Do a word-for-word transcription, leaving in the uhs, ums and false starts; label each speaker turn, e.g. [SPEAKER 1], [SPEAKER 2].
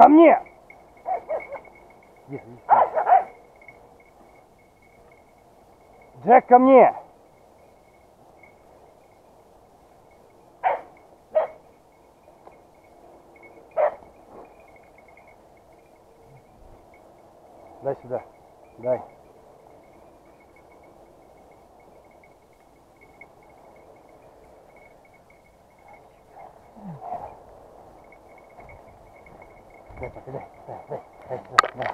[SPEAKER 1] Ко мне! Джек, ко мне! Дай сюда. Дай. Дай, дай, дай, дай, дай, дай.